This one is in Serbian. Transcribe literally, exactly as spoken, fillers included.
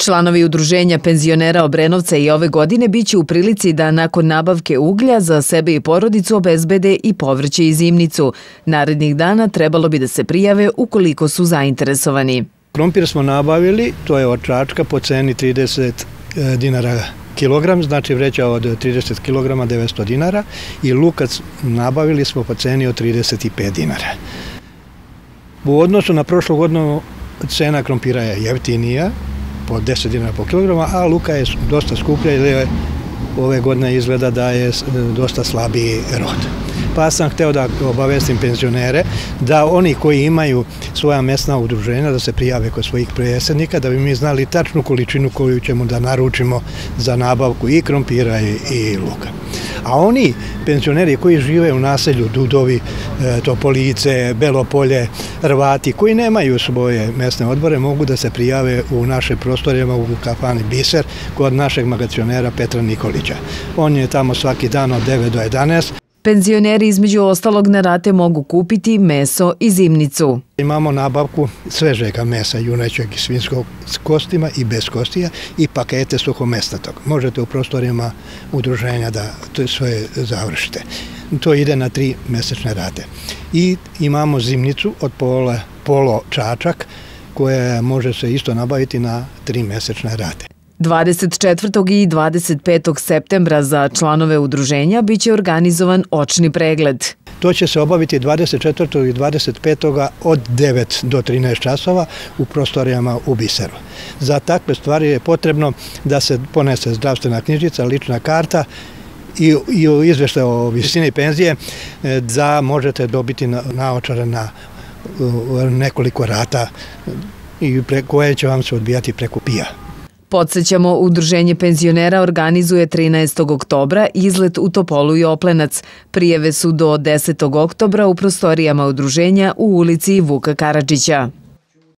Članovi Udruženja penzionera Obrenovca i ove godine biće u prilici da nakon nabavke uglja za sebe i porodicu obezbede i povrće i zimnicu. Narednih dana trebalo bi da se prijave ukoliko su zainteresovani. Krompir smo nabavili, to je od Čačka po ceni trideset dinara kilogram, znači vreća od trideset kilograma devetsto dinara, i lukac nabavili smo po ceni od trideset pet dinara. U odnosu na prošlu godinu cena krompira je jeftinija, po deset dinara po kilograma, a luka je dosta skuplja i ove godine izgleda da je dosta slabiji rod. Pa sam hteo da obavestim penzionere da oni koji imaju svoja mesna udruženja da se prijave kod svojih predsjednika, da bi mi znali tačnu količinu koju ćemo da naručimo za nabavku i krompira i luka. A oni penzioneri koji žive u naselju Dudovi, Topolice, Belopolje, Rvati, koji nemaju svoje mesne odbore, mogu da se prijave u naše prostorijama u kafani Biser kod našeg magacionera Petra Nikolića. On je tamo svaki dan od devet do jedanaest. Penzioneri između ostalog na rate mogu kupiti meso i zimnicu. Imamo nabavku svežega mesa, junećeg i svinjskog s kostima i bez kostija i pakete suhomesnatog. Možete u prostorijama udruženja da to sve završite. To ide na tri mesečne rate. I imamo zimnicu od pola, polo Čačak koja može se isto nabaviti na tri mesečne rate. dvadeset četvrtog i dvadeset petog septembra za članove udruženja biće organizovan očni pregled. To će se obaviti dvadeset četvrtog i dvadeset petog od devet do trinaest časova u prostorijama u Biseru. Za takve stvari je potrebno da se ponese zdravstvena knjižica, lična karta i, i izveštaj o visini penzije, da možete dobiti naočare na nekoliko rata i pre, koje će vam se odbijati preko pija. Podsećamo, Udruženje penzionera organizuje trinaestog oktobra izlet u Topolu i Oplenac. Prijave su do desetog oktobra u prostorijama udruženja u ulici Vuka Karadžića.